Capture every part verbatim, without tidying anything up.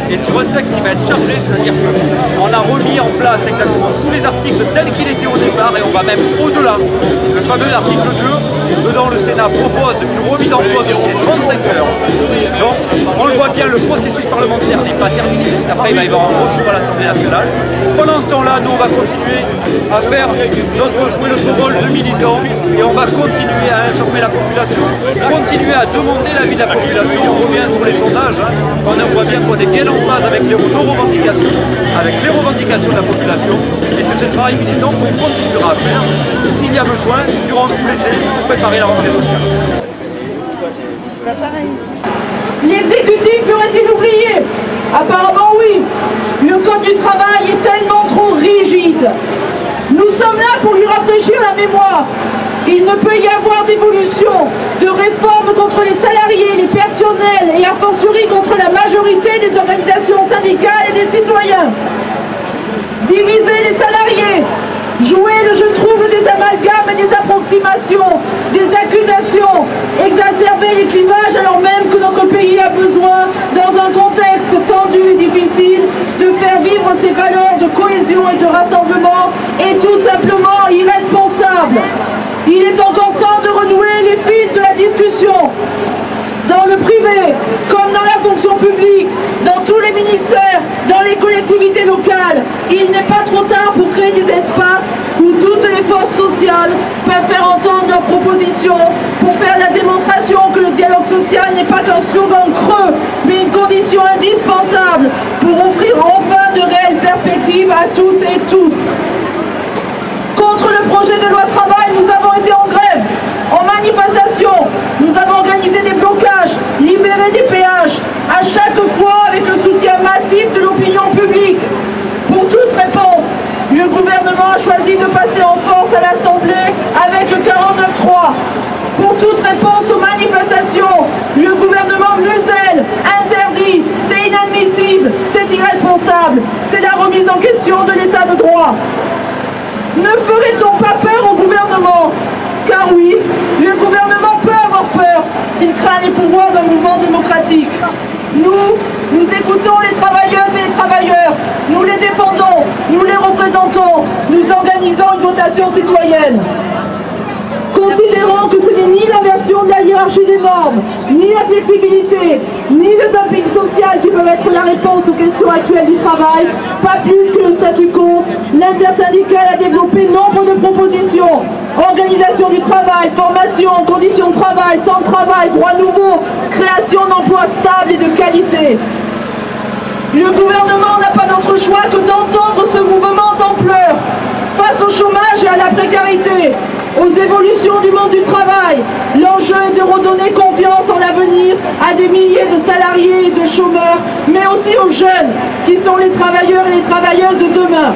et sur un texte qui va être chargé, c'est-à-dire qu'on a remis en place exactement tous les articles tels qu'il était au départ et on va même au-delà. Le fameux article deux, dedans le Sénat propose une remise en cause aussi des trente-cinq heures. Donc on le voit bien, le processus parlementaire n'est pas terminé, puisqu'après il va y avoir un retour à l'Assemblée nationale. Pendant ce temps-là, nous on va continuer à faire notre, jouer notre rôle de militant et on va continuer à informer la population, continuer à demander l'avis de la population. On revient sur les sondages, hein. On voit bien qu'on est bien en phase avec les, nos revendications, avec les revendications de la population, et c'est ce travail militant qu'on continuera à faire s'il y a besoin durant tout l'été pour préparer la rentrée sociale. C'est pas pareil. L'exécutif aurait-il oublié? Apparemment oui. Le code du travail est tellement trop rigide. Nous sommes là pour lui rafraîchir la mémoire. Il ne peut y avoir d'évolution, de réforme contre les salariés, les personnels et a fortiori contre la majorité des organisations syndicales et des citoyens. Diviser les salariés, jouer le jeu trouble des amalgames et des approximations, des accusations, exacerber les clivages alors même que notre pays a besoin, dans un contexte tendu, difficile, de faire vivre ses valeurs de cohésion et de rassemblement, est tout simplement irresponsable. Il est encore temps de renouer les fils de la discussion. Dans le privé, comme dans la fonction publique, dans tous les ministères, dans les collectivités locales, il n'est pas trop tard pour créer des espaces où toutes les forces sociales peuvent faire entendre leurs propositions, pour faire la démonstration que le dialogue social n'est pas qu'un slogan creux, mais une condition indispensable pour offrir enfin de réelles perspectives à toutes et tous. Contre le projet de loi travail, nous avons été en grève, en manifestation, nous avons organisé des blocages, libéré des péages, à chaque fois avec le soutien massif de l'opinion publique. Pour toute réponse, le gouvernement a choisi de passer en force à l'Assemblée avec le quarante-neuf trois. Pour toute réponse aux manifestations, le gouvernement muselle, interdit, c'est inadmissible, c'est irresponsable, c'est la remise en question de l'état de droit. Ne ferait-on pas peur au gouvernement? Car oui, le gouvernement peut avoir peur s'il craint les pouvoirs d'un mouvement démocratique. Nous, nous écoutons les travailleuses et les travailleurs, nous les défendons, nous les représentons, nous organisons une votation citoyenne. Considérons que ce n'est ni l'inversion de la hiérarchie des normes, ni la flexibilité, ni le dumping social qui peuvent être la réponse aux questions actuelles du travail, pas plus que le statu quo. L'intersyndicale a développé nombre de propositions. Organisation du travail, formation, conditions de travail, temps de travail, droits nouveaux, création d'emplois stables et de qualité. Le gouvernement n'a pas d'autre choix que d'entendre ce mouvement d'ampleur face au chômage et à la précarité, aux évolutions du monde du travail. L'enjeu est de redonner confiance en l'avenir à des milliers de salariés et de chômeurs, mais aussi aux jeunes qui sont les travailleurs et les travailleuses de demain.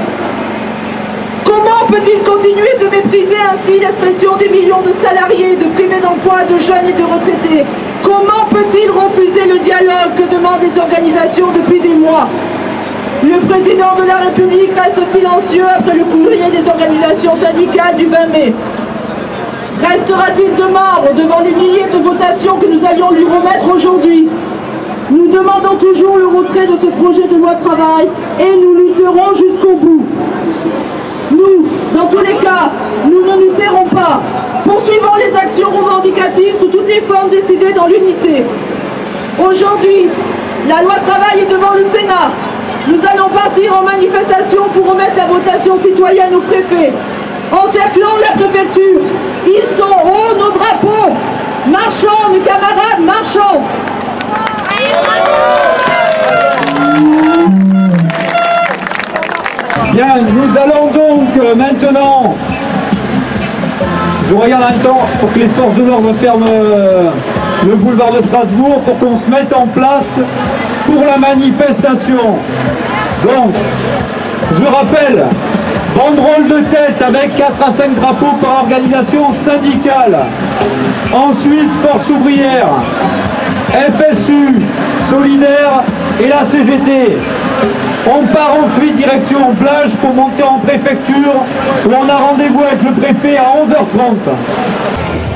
Comment peut-il continuer de mépriser ainsi l'expression des millions de salariés, de privés d'emploi, de jeunes et de retraités? Comment peut-il refuser le dialogue que demandent les organisations depuis des mois? Le président de la République reste silencieux après le courrier des organisations syndicales du vingt mai. Restera-t-il de marbre devant les milliers de votations que nous allions lui remettre aujourd'hui? Nous demandons toujours le retrait de ce projet de loi travail et nous lutterons jusqu'au bout. Nous, dans tous les cas, nous ne nous tairons pas. Poursuivons les actions revendicatives sous toutes les formes décidées dans l'unité. Aujourd'hui, la loi travail est devant le Sénat. Nous allons partir en manifestation pour remettre la votation citoyenne au préfet. Encerclons la préfecture. Ils sont hauts nos drapeaux. Marchons, mes camarades, marchons. Bien, nous allons donc euh, maintenant, je regarde un temps pour que les forces de l'ordre ferment euh, le boulevard de Strasbourg pour qu'on se mette en place pour la manifestation. Donc, je rappelle, banderole de tête avec quatre à cinq drapeaux par organisation syndicale. Ensuite, Force ouvrière, F S U, Solidaire et la C G T. On part ensuite direction plage pour monter en préfecture où on a rendez-vous avec le préfet à onze heures trente.